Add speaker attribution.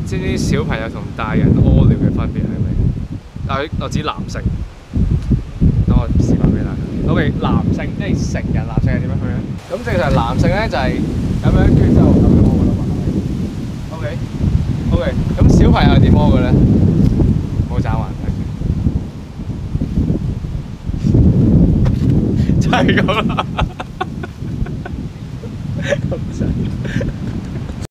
Speaker 1: 知唔知小朋友同大人屙尿嘅分別係咩？我指男性。等我示範俾大家。OK， 男性即係成人男性係點樣去咧？咁正常男性咧就係咁樣，跟住之後咁樣屙噶啦嘛，係咪？OK，咁小朋友係點屙嘅咧？冇眨眼睛，就係咁啦。咁